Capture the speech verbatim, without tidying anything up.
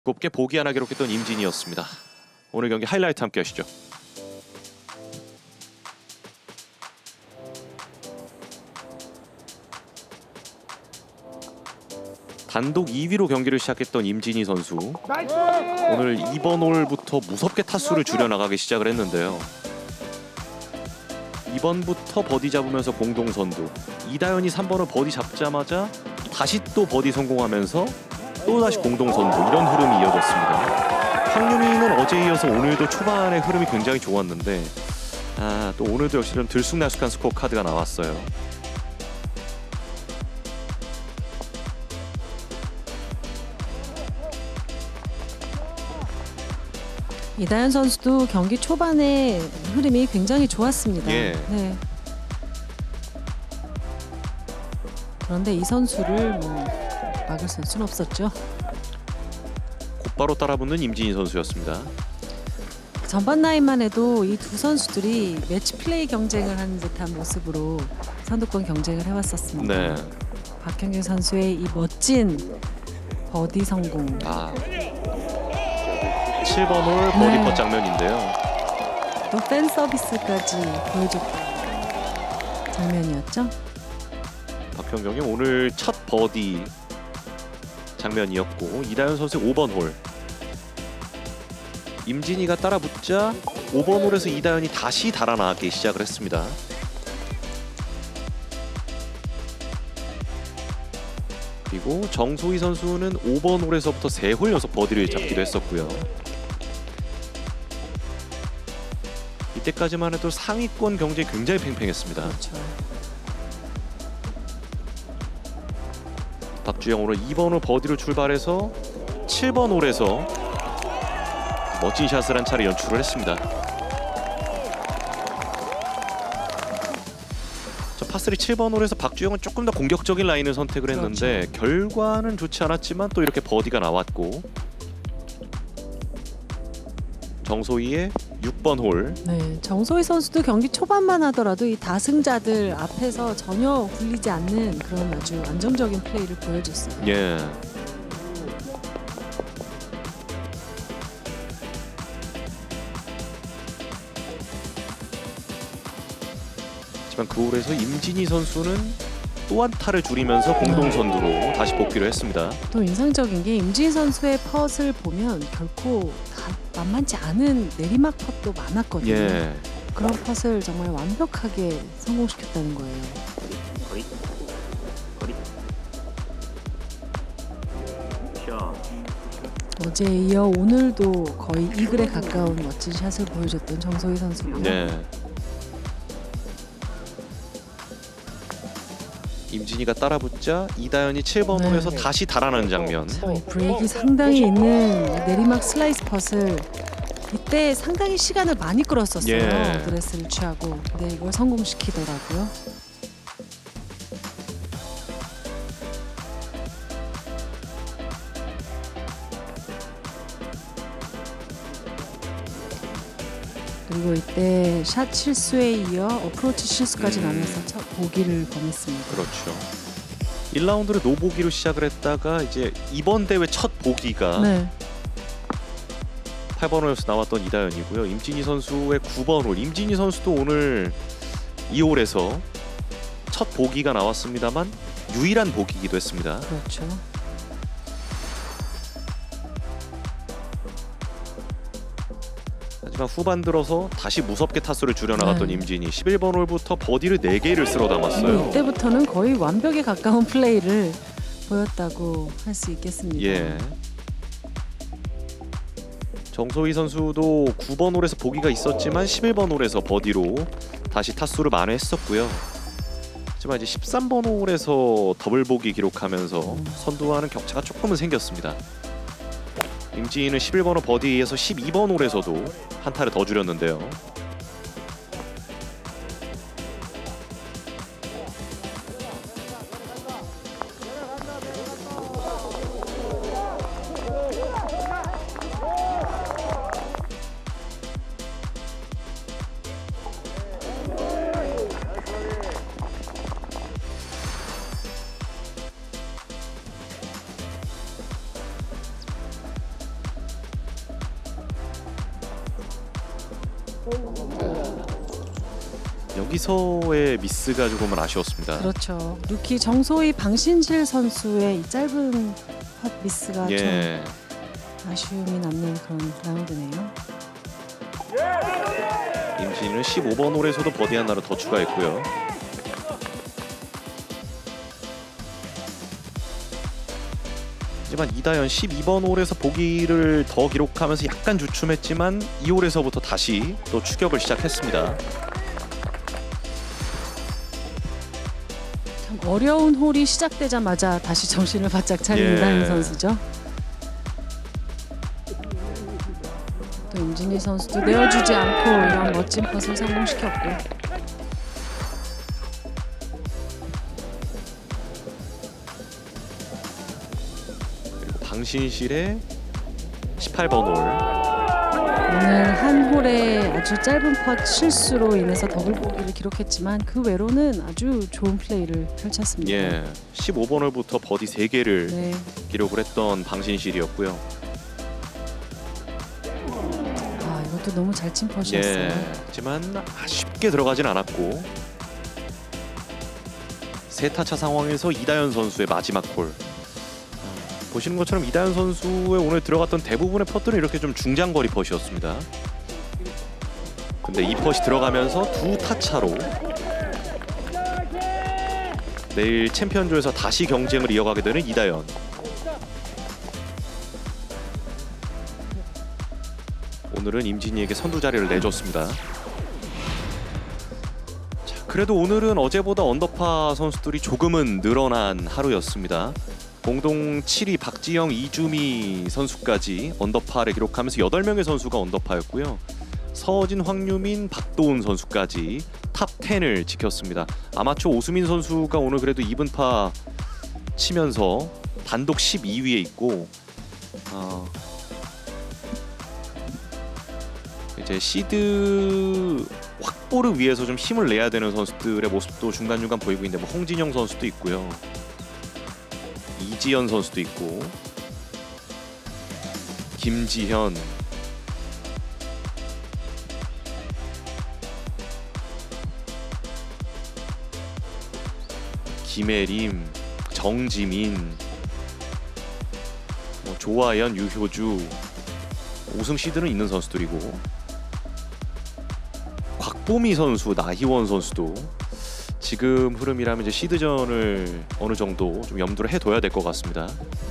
곱게 보기 하나 기록했던 임진희였습니다. 오늘 경기 하이라이트 함께 하시죠. 단독 이 위로 경기를 시작했던 임진희 선수, 오늘 이번 홀부터 무섭게 타수를 줄여나가기 시작을 했는데요. 이번부터 버디 잡으면서 공동선두, 이다현이 삼 번을 버디 잡자마자 다시 또 버디 성공하면서 또다시 공동선두, 이런 흐름이 이어졌습니다. 황유미는 어제에 이어서 오늘도 초반의 흐름이 굉장히 좋았는데 아, 또 오늘도 역시 좀 들쑥날쑥한 스코어 카드가 나왔어요. 이다현 선수도 경기 초반에 흐름이 굉장히 좋았습니다. 예. 네. 그런데 이 선수를 뭐 막을 수는 없었죠. 곧바로 따라붙는 임진희 선수였습니다. 전반 라인만 해도 이 두 선수들이 매치 플레이 경쟁을 하는 듯한 모습으로 선두권 경쟁을 해왔었습니다. 네. 박형규 선수의 이 멋진 버디 성공. 아, 칠 번 홀 버디 네. 펫 장면인데요. 또 팬 서비스까지 보여줬던 장면이었죠. 박형경이 오늘 첫 버디 장면이었고, 이다현 선수의 오 번 홀, 임진희가 따라붙자 오 번 홀에서 이다현이 다시 달아나기 시작을 했습니다. 그리고 정소희 선수는 오 번 홀에서부터 세 홀 연속 버디를 잡기도 했었고요. 이때까지만 해도 상위권 경쟁이 굉장히 팽팽했습니다. 그렇죠. 박주영 오늘 이 번 홀 버디로 출발해서 칠 번 홀에서 멋진 샷을 한 차례 연출을 했습니다. 저 파쓰리 칠 번 홀에서 박주영은 조금 더 공격적인 라인을 선택을 했는데 그렇죠. 결과는 좋지 않았지만 또 이렇게 버디가 나왔고, 정소희의 육 번 홀. 네, 정소희 선수도 경기 초반만 하더라도 이 다승자들 앞에서 전혀 굴리지 않는 그런 아주 안정적인 플레이를 보여줬어요. 예. 하지만 그 홀에서 임진희 선수는 또 한 타를 줄이면서 공동선두로 다시 복귀를 했습니다. 또 인상적인 게 임진희 선수의 펫을 보면 결코 다 만만치 않은 내리막 펫도 많았거든요. 예. 그런 펫을 정말 완벽하게 성공시켰다는 거예요. 거리 거리 샷. 어제에 이어 오늘도 거의 이글에 가까운 멋진 샷을 보여줬던 정소희 선수고요. 네. 임진희가 따라붙자 이다현이 칠 번 네. 홀에서 다시 달아나는 장면. 참, 이 브레이크가 상당히 있는 내리막 슬라이스 펫을 이때 상당히 시간을 많이 끌었었어요. 예. 드레스를 취하고. 근데 이걸 성공시키더라고요. 그리고 이때 샷 실수에 이어 어프로치 실수까지 음. 나면서 첫 보기를 범했습니다. 그렇죠. 일 라운드를 노보기로 시작을 했다가 이제 이번 대회 첫 보기가 네. 팔 번 홀에서 나왔던 이다현이고요. 임진희 선수의 구 번 홀. 임진희 선수도 오늘 이 홀에서 첫 보기가 나왔습니다만 유일한 보기이기도 했습니다. 그렇죠. 하지만 후반 들어서 다시 무섭게 타수를 줄여나갔던 네. 임진희, 십일 번 홀부터 버디를 네 개를 쓸어 뭐 담았어요. 이때부터는 거의 완벽에 가까운 플레이를 보였다고 할 수 있겠습니다. 예. 정소희 선수도 구 번 홀에서 보기가 있었지만 십일 번 홀에서 버디로 다시 타수를 만회했었고요. 하지만 이제 십삼 번 홀에서 더블 보기 기록하면서 선두와는 격차가 조금은 생겼습니다. 임진희는 십일 번 홀 버디에 의해서 십이 번 홀에서도 한 타를 더 줄였는데요. 여기서의 미스가 조금은 아쉬웠습니다. 그렇죠. 루키 정소희 방신실 선수의 이 짧은 헛 미스가 예. 좀 아쉬움이 남는 그런 라운드네요. 임진희는 십오 번 홀에서도 버디 하나를 더 추가했고요. 하지만 이다현 십이 번 홀에서 보기를 더 기록하면서 약간 주춤했지만 이 홀에서부터 다시 또 추격을 시작했습니다. 참 어려운 홀이 시작되자마자 다시 정신을 바짝 차린 예. 이다현 선수죠. 또 임진희 선수도 내어주지 않고 이런 멋진 컷을 성공시켰고. 방신실의 십팔 번 홀. 오늘 한 홀에 아주 짧은 펫 실수로 인해서 더블 보기를 기록했지만 그 외로는 아주 좋은 플레이를 펼쳤습니다. 예, 십오 번 홀부터 버디 세 개를 네. 기록을 했던 방신실이었고요. 아 이것도 너무 잘 친 펫이었어요. 예, 하지만 쉽게 들어가진 않았고 세 타차 상황에서 이다현 선수의 마지막 홀. 아, 보시는 것처럼 이다현 선수의 오늘 들어갔던 대부분의 펫들은 이렇게 좀 중장거리 펫이었습니다. 근데 이 펫이 들어가면서 두 타차로 내일 챔피언조에서 다시 경쟁을 이어가게 되는 이다현. 오늘은 임진희에게 선두 자리를 내줬습니다. 자, 그래도 오늘은 어제보다 언더파 선수들이 조금은 늘어난 하루였습니다. 공동 칠 위 박지영, 이주미 선수까지 언더파를 기록하면서 여덟 명의 선수가 언더파였고요. 서진, 황유민, 박도훈 선수까지 탑 텐을 지켰습니다. 아마추어 오수민 선수가 오늘 그래도 이븐파 치면서 단독 십이 위에 있고 어, 이제 시드 확보를 위해서 좀 힘을 내야 되는 선수들의 모습도 중간중간 보이고 있는데 뭐 홍진영 선수도 있고요. 이지연 선수도 있고 김지현, 김혜림, 정지민, 뭐 조아연, 유효주, 우승 시드는 있는 선수들이고 곽보미 선수, 나희원 선수도 지금 흐름이라면 이제 시드전을 어느 정도 좀 염두를 해둬야 될 것 같습니다.